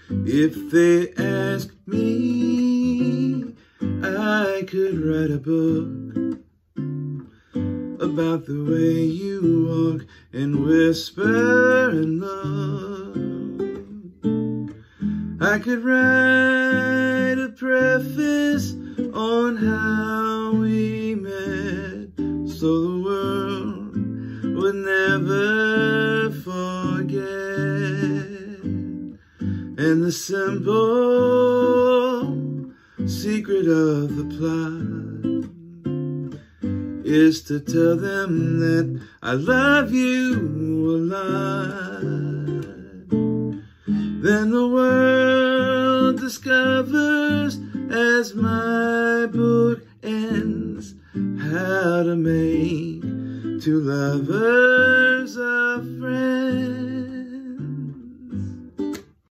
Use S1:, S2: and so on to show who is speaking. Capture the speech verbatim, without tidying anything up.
S1: If they ask me, I could write a book about the way you walk and whisper and love. I could write a preface on how we met, so the world would never forget. And the simple secret of the plot is to tell them that I love you a lot. Then the world discovers